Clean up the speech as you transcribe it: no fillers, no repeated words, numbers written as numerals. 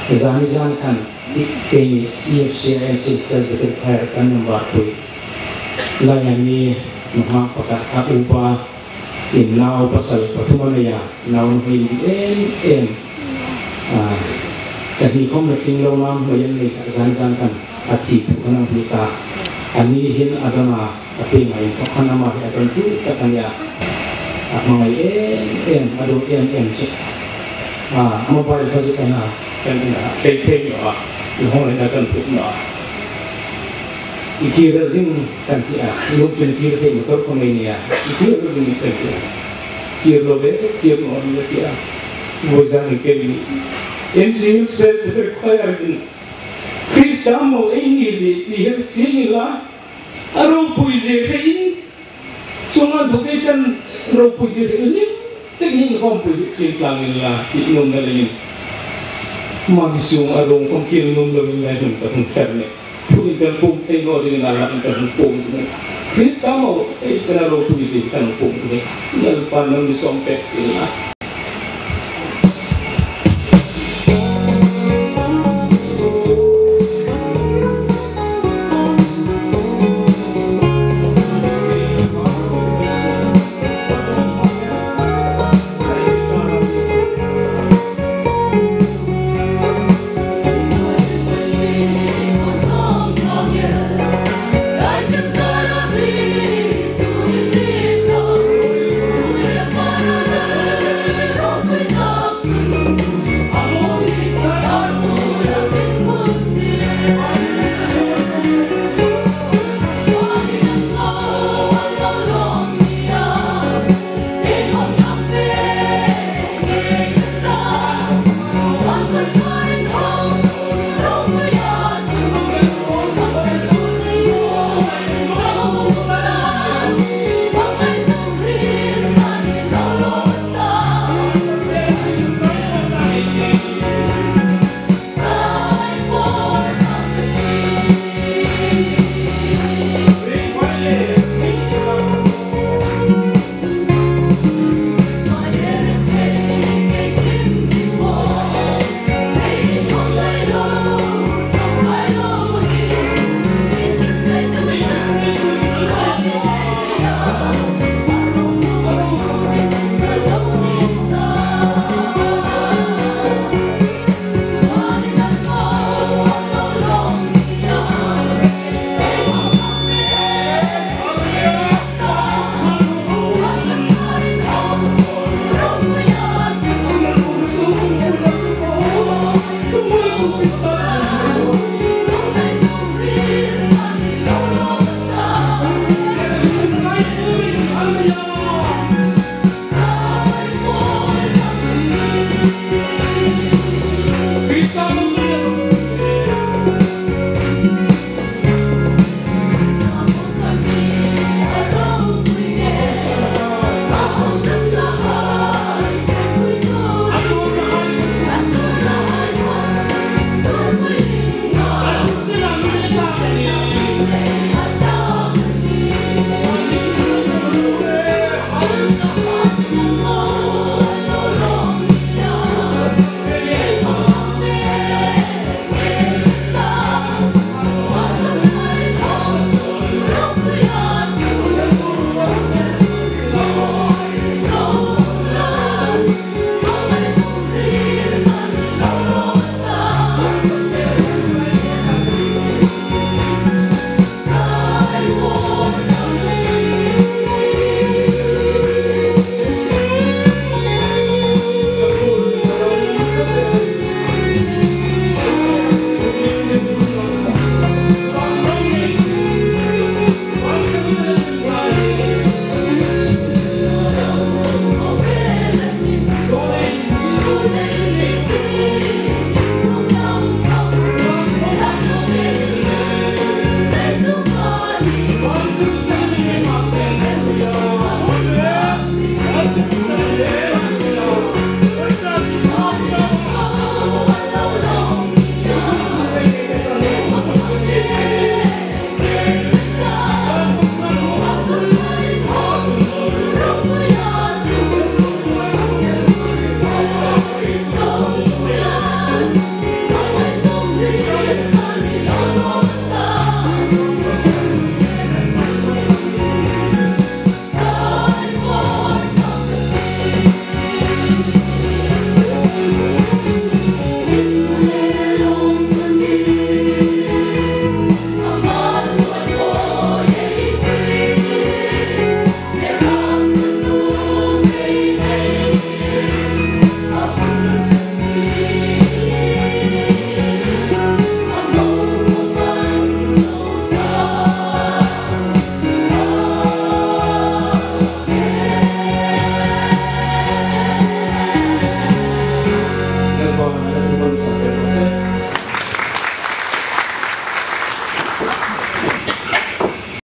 Zan kan ini EFCI N.C Presbytery kan yang baru layan ni mah pakat akuba inau pasal pertemuan nau ni jadi komunikasi lawang bayan ni zan kan ati tukang kita ani hin adana tapi ngai tukang nama adan tu katanya mengai adu mobile pasal kana kan pay yang lain akan tukar ikir ding kan dia lupa ikir ding motor komenia ikir ding kan dia kir lobe kir orang dia bozan ikir ni NC stress berkaya ini Krista mau ini sih dia sini lah aru puisi ini cuma bukan aru puisi ini teknik komputer cintang lah itu nunggalin magisung aru komputer nunggalin lagi untuk tuh ikan pung tengok dengan alat ikan pung Krista mau cara aru puisi ikan pung ini yang pandang di sompek sini lah